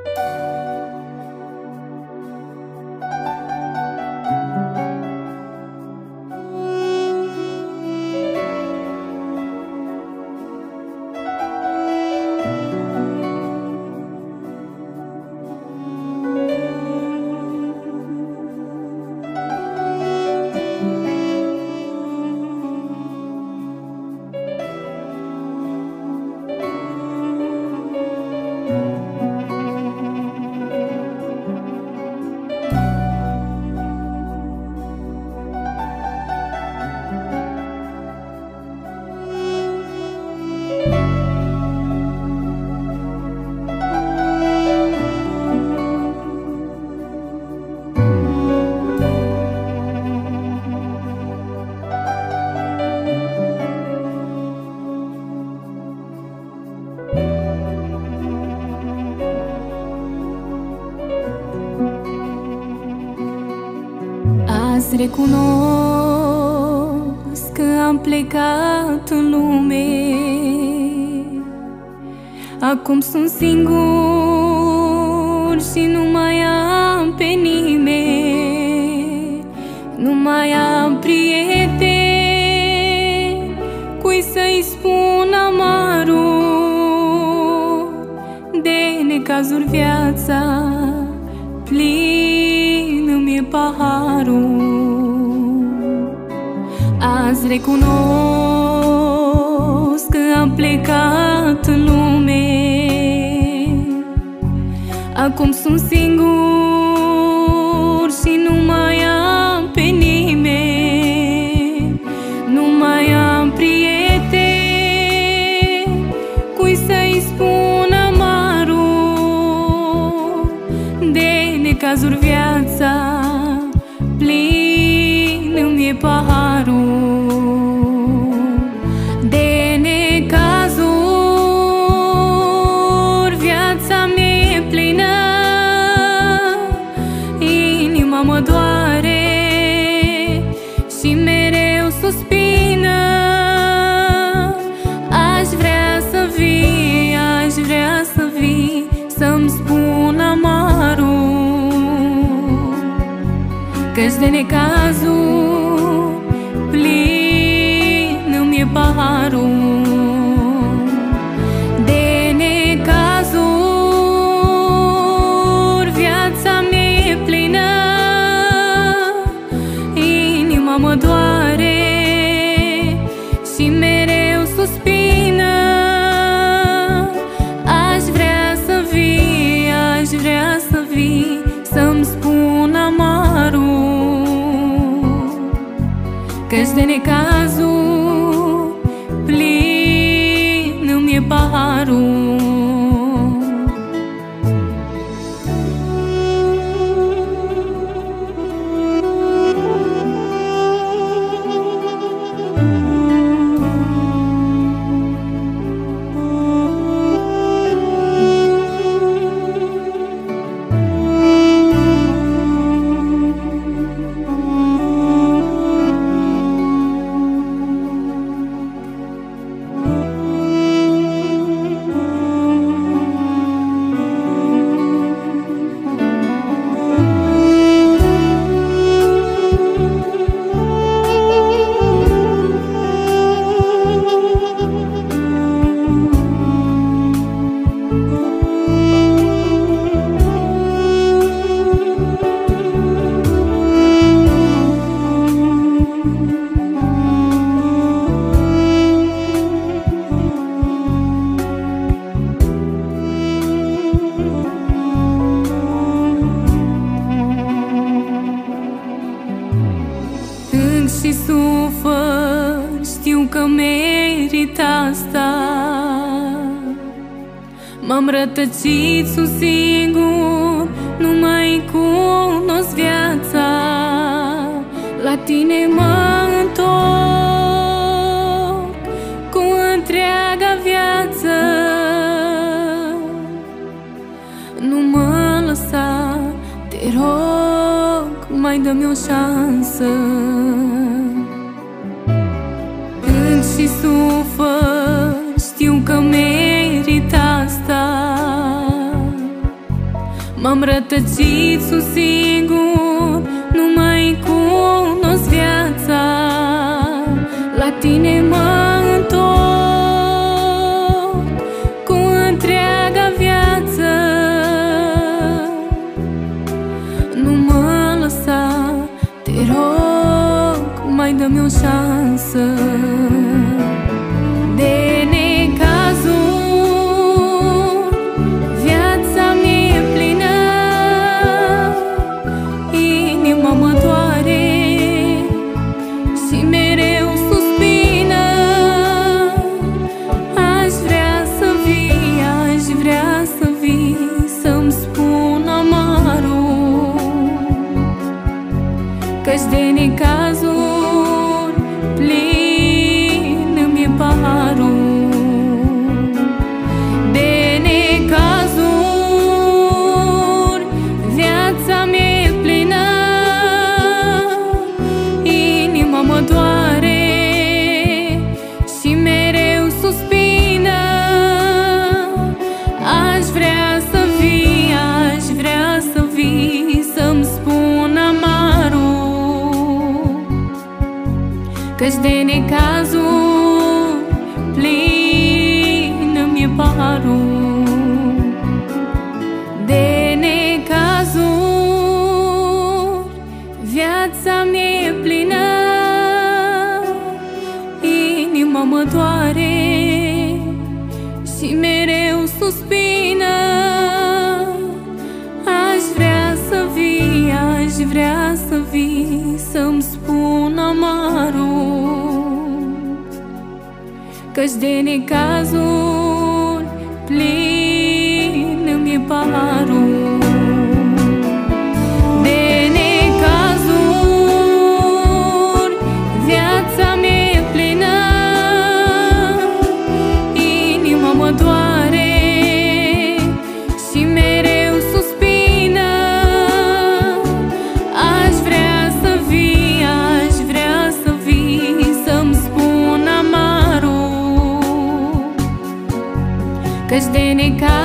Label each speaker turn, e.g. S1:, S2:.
S1: Azi recunosc că am plecat în lume. Acum sunt singur și nu mai am pe nimeni. Nu mai am prieteni cui să-i spun amarul de necazuri viața. Plin îmi e paharul. Azi recunosc că am plecat în lume. Acum sunt singur și nu mai am pe nimeni. Nu mai am prieteni cui să-i spun amarul de necazuri viața. Plin îmi e paharul. De necazuri viața mi-e plină. Inima mă doare și mereu suspină. Aș vrea să vii, aș vrea să vii, să-mi spun amarul, căci de necazuri plin îmi e paharul. De necazuri viața mi-e plină. Inima mă doare și mereu suspină. Aș vrea să vii, aș vrea să vii, să-mi spun amarul, căci de necazuri plin îmi e paharul. Și sufăr, știu că merit asta. M-am rătăcit, sunt singur, nu mai cunosc viața. La tine mă întorc cu întreaga viață. Nu mă lăsa, te rog, mai dă-mi o șansă. Când și sufăr, știu că merit asta. M-am rătăcit, sunt singur, nu mai cunosc viața. La tine mă întorc cu întreaga viață. Nu mă lăsa, te rog, mai dă-mi o șansă. De necazuri, viața mi-e plină, inima mă doare și mereu suspină. Aș vrea să vii, aș vrea să vii, să-mi spun amarul, căci de necazuri plin îmi-e paharul. De necazuri, viața mi-e plină, inima mă doare și mereu suspină. Aș vrea să vii, aș vrea să vii, să-mi spun amarul, căci de necazuri plin îmi-e paharul. De necazuri, viața mi-e plină, inima mă doare și mereu suspină. Aș vrea să vii, aș vrea să vii, să-mi spun amarul, căci de necazuri plin îmi-e paharul. De necazuri, viața mi-e plină, inima mă doare și mereu suspină. Aș vrea să vii, aș vrea să vii, să-mi spun amarul, căci de necazuri